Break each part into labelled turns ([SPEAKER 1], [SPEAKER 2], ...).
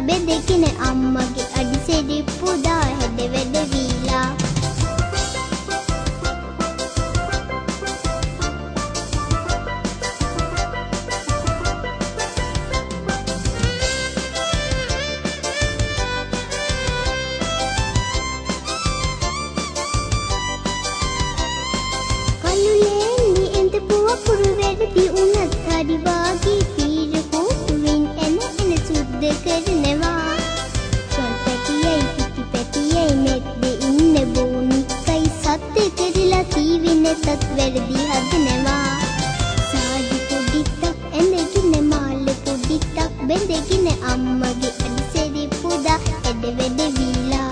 [SPEAKER 1] බෙදගෙන අම්මගේ අඩිසෙරිප්පුදා හෙඩ වැඩ වීලා. කළුලේනි එඳ පුවකුරු වැඩි උනත් හරි වාගේ පීර කෝපුවෙන් එන සුද්ද කරනවා. සොල් පැටියයි පිටි පැටියයි නෙත්දේ ඉන්න බෝනික්කයි සත්‍ය කරලා තීවි නැතත් වැරදි හදනවා. සාඩි පොඩිත්තක් ඇඳගෙන මාල පොඩිත්තක් බැඳගෙන අම්මගේ අඩිසෙරිප්පුදා හෙඩ වැඩ වීලා.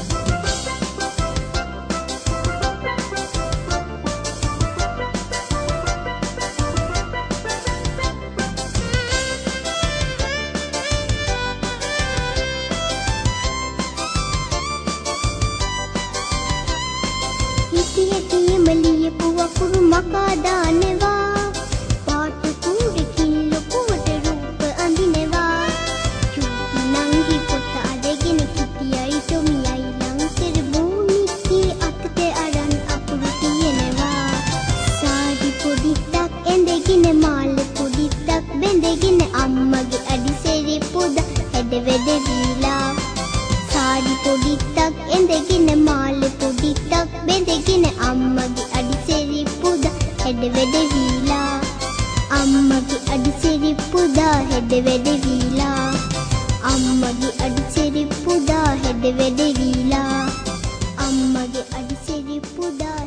[SPEAKER 1] මලිය පුවකුරු මකා දානවා. පාට කුඩ කිල්ලොකුවට රූප අඳිනවා. චූටි නංගි පොත අරගෙන කිටියයි ටොමියයි ලංකර බෝනික්ගේ අතට අරන් අපුරු තියෙනවා. සාඩි පොඩිත්තක් ඇඳගෙන මාල පොඩිත්තක් බැඳගෙන අම්මගේ අඩිසෙරිප්පුදා හෙඩ වැඩ වීලා. සාඩි පොඩිත්තක් ඇඳගෙන මාල පොඩිත්තක් බැඳගෙන අම්මගේ අඩිසෙරිප්පුදා හෙඩ වැඩ වීලා. අම්මගේ අඩිසෙරිප්පුදා හෙඩ වැඩ වීලා. අම්මගේ අඩිසෙරිප්පුදා හෙඩ වැඩ වීලා. අම්මගේ අඩිසෙරිප්පුදා